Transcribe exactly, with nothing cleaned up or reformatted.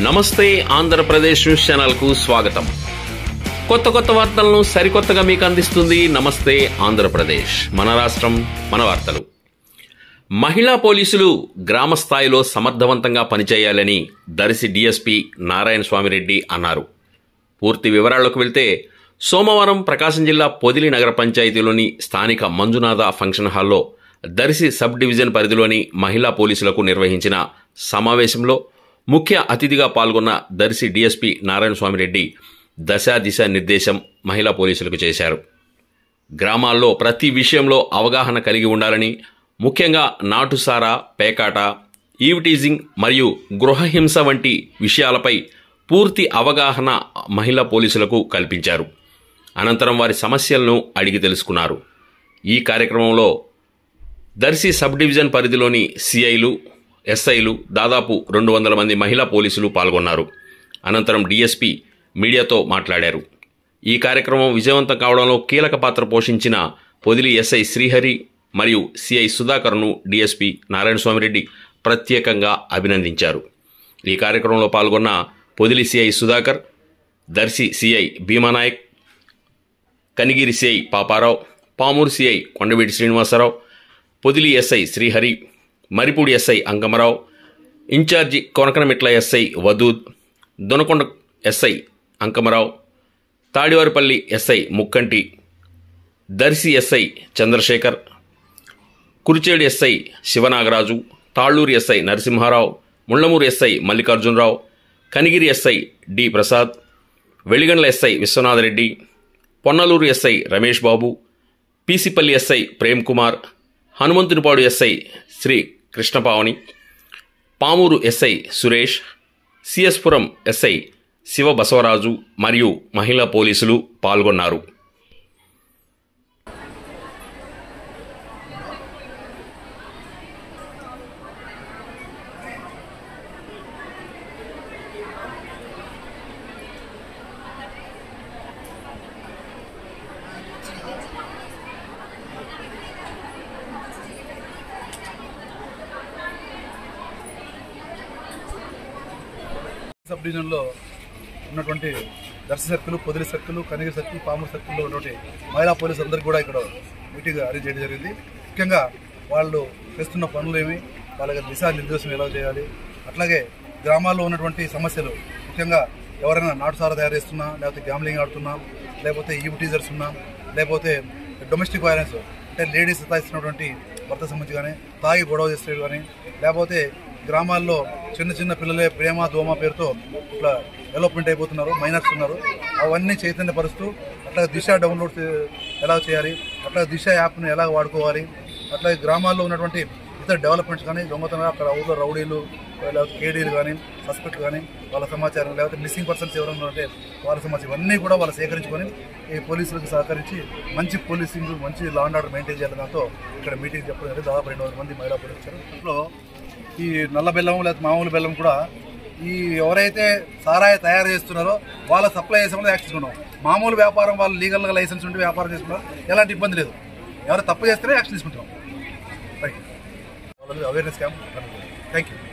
నమస్తే Andhra Pradesh news channel కు స్వాగతం. కొత్త కొత్త వార్తలను సరికొత్తగా మీకు అందిస్తుంది నమస్తే ఆంధ్రప్రదేశ్. మన రాష్ట్రం మన వార్తలు. మహిళా పోలీసులు గ్రామ స్థాయిలో సమర్థవంతంగా పనిచేయాలని దర్శి డీఎస్పీ నారాయణ స్వామిరెడ్డి అన్నారు. పూర్తి వివరాల్లోకి వెళ్తే సోమవారం ప్రకాశం జిల్లా పొదిలి నగర పంచాయతీలోని స్థానిక మంజునాథ ఫంక్షన్ హాల్లో దర్శి సబ్ డివిజన్ పరిధిలోని మహిళా పోలీసులకు నిర్వహించిన సమావేశంలో ముఖ్య అతిథిగా పాల్గొన్న దర్శి డీఎస్పీ నారాయణ స్వామిరెడ్డి దశ దిశ నిర్దేశం మహిళా పోలీసులకు చేశారు. గ్రామాల్లో ప్రతి విషయంలో అవగాహన కలిగి ఉండాలని, ముఖ్యంగా నాటుసారా, పేకాట, ఈవ్టీజింగ్ మరియు గృహహింస వంటి విషయాలపై పూర్తి అవగాహన మహిళా పోలీసులకు కల్పించారు. అనంతరం వారి సమస్యలను అడిగి తెలుసుకున్నారు. ఈ కార్యక్రమంలో దర్శి సబ్ డివిజన్ పరిధిలోని సిఐలు, ఎస్ఐలు, దాదాపు రెండు వందల మంది మహిళా పోలీసులు పాల్గొన్నారు. అనంతరం డీఎస్పీ మీడియాతో మాట్లాడారు. ఈ కార్యక్రమం విజయవంతం కావడంలో కీలక పాత్ర పోషించిన పొదిలి ఎస్ఐ శ్రీహరి మరియు సిఐ సుధాకర్ను డీఎస్పీ నారాయణ స్వామిరెడ్డి ప్రత్యేకంగా అభినందించారు. ఈ కార్యక్రమంలో పాల్గొన్న Podili CI Sudhakar, Darsi CI Bheemanayak, Kanigiri CI Paparao, Pamuru CI Kondaveeti Srinivasarao, Podili SI Srihari, Maripudi SI Ankamarao, incharge Konakanamitla SI Vadood, Donakonda SI Ankamarao, Tadivaripalli SI Mukkanti, Darsi SI Chandrasekhar, Kurichedu SI Sivanagaraju, Talluru SI Narasimharao, Mullamuru SI Mallikarjunarao, Kanigiri SI D Prasad, Veligandla SI Viswanathareddy, Ponnaluru SI Ramesh Babu, PCPalli SI Prem Kumar, Hanumanthunipadu SI Sri Krishnapavani, Pamuru SI Suresh, CSPuram SI Siva Basavaraju మరియు మహిళా పోలీసులు పాల్గొన్నారు. సబ్ డివిజన్లో ఉన్నటువంటి Darsi circle, Podili circle, Kanigiri circle, Pamuru సర్కిల్లో ఉన్నటువంటి మహిళా పోలీసు అందరికీ కూడా ఇక్కడ మీటింగ్ అరేంజ్ చేయడం జరిగింది. ముఖ్యంగా వాళ్ళు చేస్తున్న పనులు ఏమి, వాళ్ళకి దిశానిర్దేశం ఎలా చేయాలి, అట్లాగే గ్రామాల్లో ఉన్నటువంటి సమస్యలు, ముఖ్యంగా ఎవరైనా నాటుసారా తయారు చేస్తున్నా, లేకపోతే గ్యామ్లింగ్ ఆడుతున్నా, లేకపోతే ఈవ్టీజర్స్ ఉన్నా, లేకపోతే డొమెస్టిక్ వైలెన్స్ అంటే లేడీస్ సతాయిస్తున్నటువంటి భర్త సంబంధించి కానీ, తాగి గొడవ చేస్తే కానీ, లేకపోతే గ్రామాల్లో చిన్న చిన్న పిల్లలే ప్రేమ దోమ పేరుతో ఇట్లా డెవలప్మెంట్ అయిపోతున్నారు, మైనర్స్ ఉన్నారు. అవన్నీ చైతన్యపరుస్తూ అట్లా దిశ డౌన్లోడ్ ఎలా చేయాలి, అట్లా దిశ యాప్ను ఎలా వాడుకోవాలి, అట్లా గ్రామాల్లో ఉన్నటువంటి ఇతర డెవలప్మెంట్స్ కానీ, దొంగతనం అక్కడ ఊళ్ళో రౌడీలు లేకపోతే కేడీలు కానీ, సస్పెక్ట్ కానీ వాళ్ళ సమాచారం, లేకపోతే మిస్సింగ్ పర్సన్స్ ఎవరైనా ఉంటే వాళ్ళ సమాచారం ఇవన్నీ కూడా వాళ్ళు సేకరించుకొని ఈ పోలీసులకు సహకరించి మంచి పోలీసింగ్, మంచి లా అండ్ ఆర్డర్ మెయింటైన్ చేయాలి. దాంతో ఇక్కడ మీటింగ్ చెప్పడం జరిగింది. దాదాపు రెండు వందల మంది మహిళా పోలీసులు వచ్చారు. ఇంట్లో ఈ నల్ల బెల్లం లేదా మామూలు బెల్లం కూడా ఈ ఎవరైతే సారాయి తయారు చేస్తున్నారో వాళ్ళ సప్లై చేసే యాక్ట్ తీసుకున్నాం. మామూలు వ్యాపారం వాళ్ళు లీగల్గా లైసెన్స్ ఉంటే వ్యాపారం చేసుకున్నారు, ఎలాంటి ఇబ్బంది లేదు. ఎవరు తప్పు చేస్తేనే యాక్షన్ తీసుకుంటున్నాం. Right, awareness camp. Thank you.